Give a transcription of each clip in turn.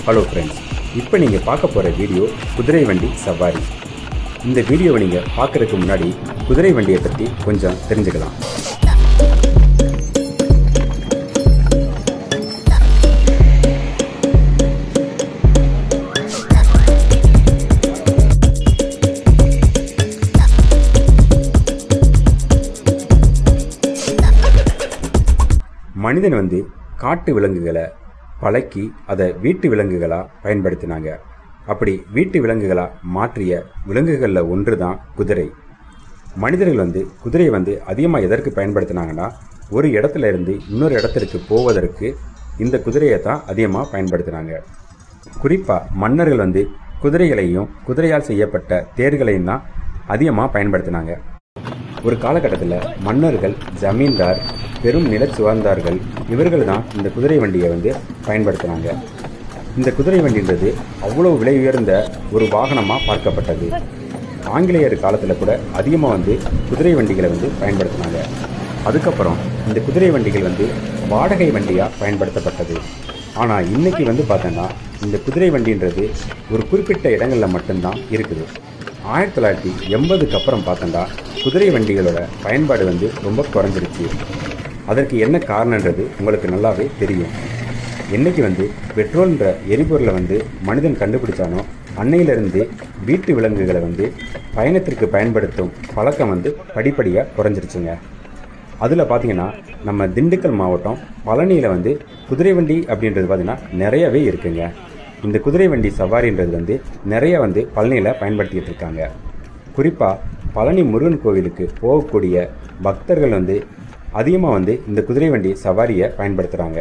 Hello friends, இப்போ நீங்கள் பார்க்க போகிற வீடியோ குதிரை வண்டி சவாரி. இந்த வீடியோவை நீங்கள் பார்க்குறதுக்கு முன்னாடி குதிரை வண்டியை பற்றி கொஞ்சம் தெரிஞ்சுக்கலாம். மனிதன் காட்டு விலங்குகளை பழக்கி அதை வீட்டு விலங்குகளாக பயன்படுத்தினாங்க. அப்படி வீட்டு விலங்குகளாக மாற்றிய விலங்குகளில் ஒன்று தான் குதிரை. மனிதர்கள் குதிரையை அதிகமாக எதற்கு பயன்படுத்தினாங்கன்னா, ஒரு இடத்துல இருந்து இன்னொரு இடத்திற்கு போவதற்கு இந்த குதிரையை தான் அதிகமாக பயன்படுத்தினாங்க. குறிப்பாக மன்னர்கள் குதிரைகளையும் குதிரையால் செய்யப்பட்ட தேர்களையும் தான் அதிகமாக பயன்படுத்தினாங்க. ஒரு காலகட்டத்தில் மன்னர்கள், ஜமீன்தார், பெரும் நிலச்சுவார்ந்தார்கள் இவர்கள் தான் இந்த குதிரை வண்டியை பயன்படுத்தினாங்க. இந்த குதிரை வண்டின்றது அவ்வளோ விலை உயர்ந்த ஒரு வாகனமாக பார்க்கப்பட்டது. ஆங்கிலேயர் காலத்தில் கூட அதிகமாக குதிரை வண்டிகளை பயன்படுத்தினாங்க. அதுக்கப்புறம் இந்த குதிரை வண்டிகள் வாடகை வண்டியாக பயன்படுத்தப்பட்டது. ஆனால் இன்னைக்கு பார்த்தோன்னா இந்த குதிரை வண்டின்றது ஒரு குறிப்பிட்ட இடங்களில் மட்டும்தான் இருக்குது. 1980க்கு அப்புறம் பார்த்தோன்னா குதிரை வண்டிகளோட பயன்பாடு ரொம்ப குறைஞ்சிருச்சு. அதற்கு என்ன காரணன்றது உங்களுக்கு நல்லாவே தெரியும். என்னைக்கு பெட்ரோல்ன்ற எரிபொருளை மனிதன் கண்டுபிடிச்சானோ அன்னையிலிருந்து வீட்டு விலங்குகளை பயணத்திற்கு பயன்படுத்தும் பழக்கம் படிப்படியாக குறைஞ்சிருச்சுங்க. அதில் பார்த்தீங்கன்னா நம்ம திண்டுக்கல் மாவட்டம் பழனியில் குதிரை வண்டி அப்படின்றது பார்த்திங்கன்னா நிறையவே இருக்குங்க. இந்த குதிரை வண்டி சவாரின்றது நிறைய பழனியில் பயன்படுத்திகிட்டு இருக்காங்க. குறிப்பாக பழனி முருகன் கோவிலுக்கு போகக்கூடிய பக்தர்கள் அதிகமாக இந்த குதிரை வண்டி சவாரியை பயன்படுத்துகிறாங்க.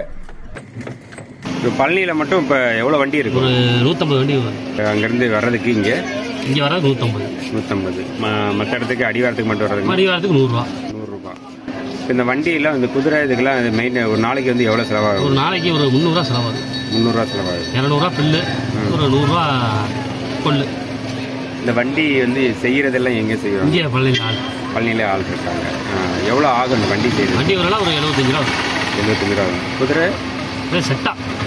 இப்போ பழனியில் மட்டும் இப்போ எவ்வளோ வண்டி இருக்குது? ஒரு 150 வண்டி. அங்கேருந்து வர்றதுக்கு இங்கே வர்றது 150. மற்ற இடத்துக்கு அடிவாரத்துக்கு மட்டும் வர்றதுக்கு அடிவாரத்துக்கு 100 ரூபா. இந்த வண்டியெல்லாம் குதிரை இதுக்கெல்லாம் மெயின் ஒரு நாளைக்கு எவ்வளோ செலவாகும்? ஒரு நாளைக்கு ஒரு 300 ரூபா செலவாகும். 300 ரூபா செலவாகும். 200 ரூபா பில்லு, ஒரு 100 ரூபா கொள்ளு. இந்த வண்டி செய்யறதெல்லாம் எங்கே செய்வோம்? இங்கே பழனியிலே ஆள் இருக்காங்க. எவ்வளோ ஆகும் இந்த வண்டி செய்யுது? வண்டி வரலாம் ஒரு 75 ரூபா. 75 ரூபா ஆகும். குதிரை செட்டா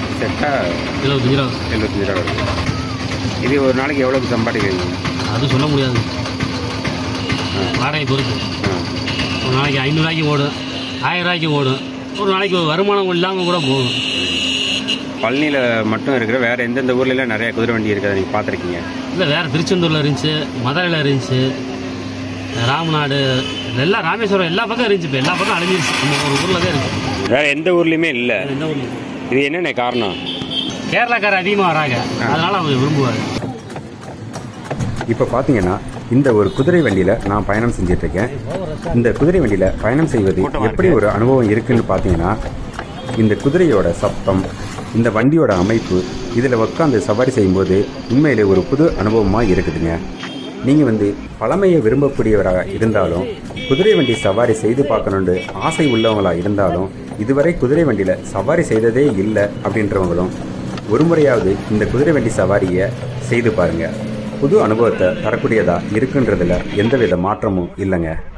75 ரூபா வரும். இது ஒரு நாளைக்கு எவ்வளோக்கு சம்பாதிக்கிறீங்க? அது சொல்ல முடியாது, வாடகை பொறுத்து. ஒரு நாளைக்கு 500 ரூபாய்க்கு ஓடும், 1000 ரூபாய்க்கு ஓடும். ஒரு நாளைக்கு வருமானம் இல்லாமல் கூட போகும். பழனியில் மட்டும் இருக்கிற வேறு எந்தெந்த ஊர்லலாம் நிறைய குதிரை வண்டி இருக்கிறத நீங்கள் பார்த்துருக்கீங்க? இல்லை, வேறு திருச்செந்தூரில் இருந்துச்சு, மதுரையில் இருந்துச்சு, ராமநாடு, எல்லாம் ராமேஸ்வரம் எல்லா பக்கம் இருந்துச்சு. இப்போ எல்லா பக்கம் அழிஞ்சிருச்சு. நம்ம ஒரு ஊரில் தான் இருக்குது, வேறு எந்த ஊர்லேயுமே இல்லை. எந்த ஊர்லையும். இது என்னென்ன காரணம்? கேரளாக்காரர் அதிகமாக வராங்க, அதனால் அவங்க விரும்புவாங்க. இப்போ பார்த்தீங்கன்னா இந்த ஒரு குதிரை வண்டியில் நான் பயணம் செஞ்சிட்ருக்கேன். இந்த குதிரை வண்டியில் பயணம் செய்வது எப்படி ஒரு அனுபவம் இருக்குன்னு பார்த்தீங்கன்னா, இந்த குதிரையோட சத்தம், இந்த வண்டியோட அமைப்பு, இதில் உட்காந்து சவாரி செய்யும்போது உண்மையிலே ஒரு புது அனுபவமாக இருக்குதுங்க. நீங்கள் பழமையை விரும்பக்கூடியவராக இருந்தாலும், குதிரை வண்டி சவாரி செய்து பார்க்கணுன்னு ஆசை உள்ளவங்களாக இருந்தாலும், இதுவரை குதிரை வண்டியில் சவாரி செய்ததே இல்லை அப்படின்றவங்களும் ஒரு முறையாவது இந்த குதிரை வண்டி சவாரியை செய்து பாருங்கள். புது அனுபவத்தை தரக்கூடியதாக இருக்குன்றதில் எந்தவித மாற்றமும் இல்லைங்க.